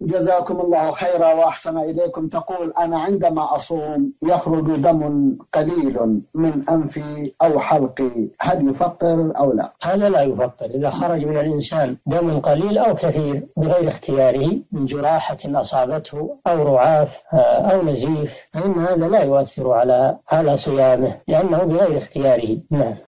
جزاكم الله خيرا وأحسن إليكم. تقول: أنا عندما أصوم يخرج دم قليل من أنفي أو حلقي، هل يفطر أو لا؟ هذا لا يفطر. إذا خرج من الإنسان دم قليل أو كثير بغير اختياره من جراحة أصابته أو رعاف أو نزيف، فإن هذا لا يؤثر على صيامه لأنه بغير اختياره. نعم.